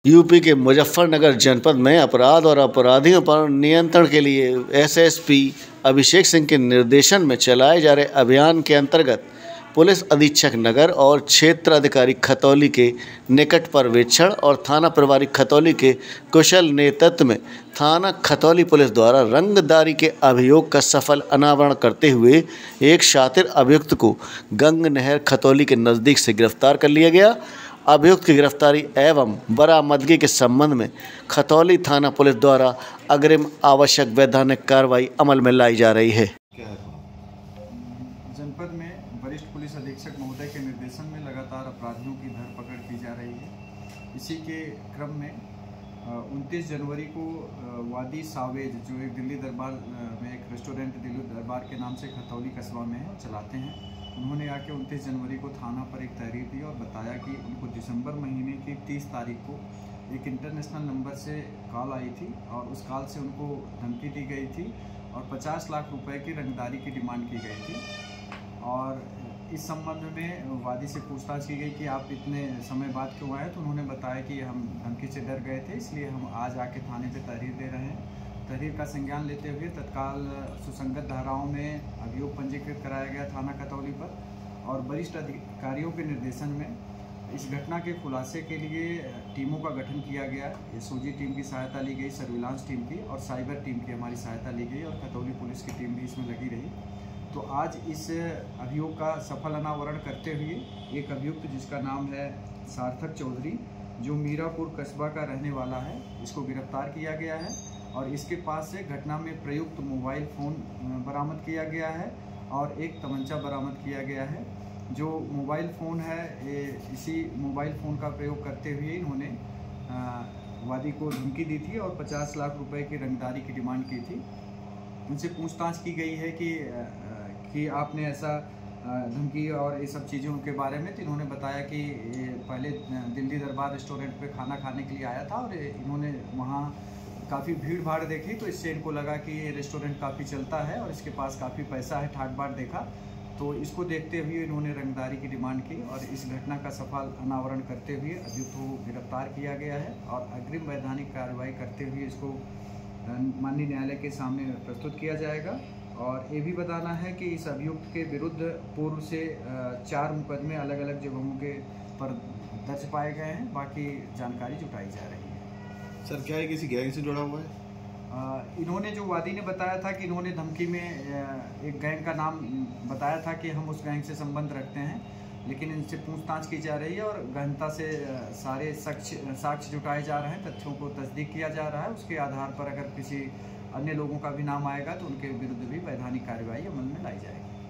UP के मुजफ्फरनगर जनपद में अपराध और अपराधियों पर नियंत्रण के लिए एसएसपी अभिषेक सिंह के निर्देशन में चलाए जा रहे अभियान के अंतर्गत पुलिस अधीक्षक नगर और क्षेत्र अधिकारी खतौली के निकट पर्यवेक्षण और थाना प्रभारी खतौली के कुशल नेतृत्व में थाना खतौली पुलिस द्वारा रंगदारी के अभियोग का सफल अनावरण करते हुए एक शातिर अभियुक्त को गंग नहर खतौली के नज़दीक से गिरफ्तार कर लिया गया। अभियुक्त की गिरफ्तारी एवं बरामदगी के संबंध में खतौली थाना पुलिस द्वारा अग्रिम आवश्यक वैधानिक कार्रवाई अमल में लाई जा रही है। जनपद में वरिष्ठ पुलिस अधीक्षक महोदय के निर्देशन में लगातार अपराधियों की धरपकड़ की जा रही है। इसी के क्रम में 29 जनवरी को वादी सावेज, जो एक दिल्ली दरबार में एक रेस्टोरेंट दिल्ली दरबार के नाम से खतौली कस्बा में चलाते हैं, उन्होंने आके 29 जनवरी को थाना पर एक तहरीर दी और बताया कि उनको दिसंबर महीने की 30 तारीख को एक इंटरनेशनल नंबर से कॉल आई थी और उस कॉल से उनको धमकी दी गई थी और 50 लाख रुपए की रंगदारी की डिमांड की गई थी। और इस संबंध में वादी से पूछताछ की गई कि आप इतने समय बाद क्यों आए, तो उन्होंने बताया कि हम धमकी से डर गए थे, इसलिए हम आज आके थाने पे तहरीर दे रहे हैं। तहरीर का संज्ञान लेते हुए तत्काल सुसंगत धाराओं में अभियोग पंजीकृत कराया गया थाना खतौली पर और वरिष्ठ अधिकारियों के निर्देशन में इस घटना के खुलासे के लिए टीमों का गठन किया गया। एसओजी टीम की सहायता ली गई, सर्विलांस टीम की और साइबर टीम की हमारी सहायता ली गई और खतौली पुलिस की टीम भी इसमें लगी रही। तो आज इस अभियोग का सफल अनावरण करते हुए एक अभियुक्त जिसका नाम है सार्थक चौधरी, जो मीरापुर कस्बा का रहने वाला है, इसको गिरफ्तार किया गया है और इसके पास से घटना में प्रयुक्त मोबाइल फ़ोन बरामद किया गया है और एक तमंचा बरामद किया गया है। जो मोबाइल फ़ोन है, इसी मोबाइल फ़ोन का प्रयोग करते हुए इन्होंने वादी को धमकी दी थी और 50 लाख रुपए की रंगदारी की डिमांड की थी। उनसे पूछताछ की गई है कि आपने ऐसा धमकी और ये सब चीज़ों के बारे में, तो इन्होंने बताया कि पहले दिल्ली दरबार रेस्टोरेंट पे खाना खाने के लिए आया था और इन्होंने वहाँ काफ़ी भीड़ भाड़ देखी, तो इससे इनको लगा कि ये रेस्टोरेंट काफ़ी चलता है और इसके पास काफ़ी पैसा है, ठाट बाट देखा, तो इसको देखते हुए इन्होंने रंगदारी की डिमांड की और इस घटना का सफल अनावरण करते हुए अभियुक्त को गिरफ्तार किया गया है और अग्रिम वैधानिक कार्रवाई करते हुए इसको माननीय न्यायालय के सामने प्रस्तुत किया जाएगा। और ये भी बताना है कि इस अभियुक्त के विरुद्ध पूर्व से 4 मुकदमे अलग अलग जगहों के पर दर्ज पाए गए हैं। बाकी जानकारी जुटाई जा रही है। सर, क्या है किसी गैंग से जुड़ा हुआ है? इन्होंने, जो वादी ने बताया था कि इन्होंने धमकी में एक गैंग का नाम बताया था कि हम उस गैंग से संबंध रखते हैं, लेकिन इनसे पूछताछ की जा रही है और गहनता से सारे साक्ष्य जुटाए जा रहे हैं, तथ्यों को तस्दीक किया जा रहा है। उसके आधार पर अगर किसी अन्य लोगों का भी नाम आएगा तो उनके विरुद्ध भी वैधानिक कार्रवाई अमल में लाई जाएगी।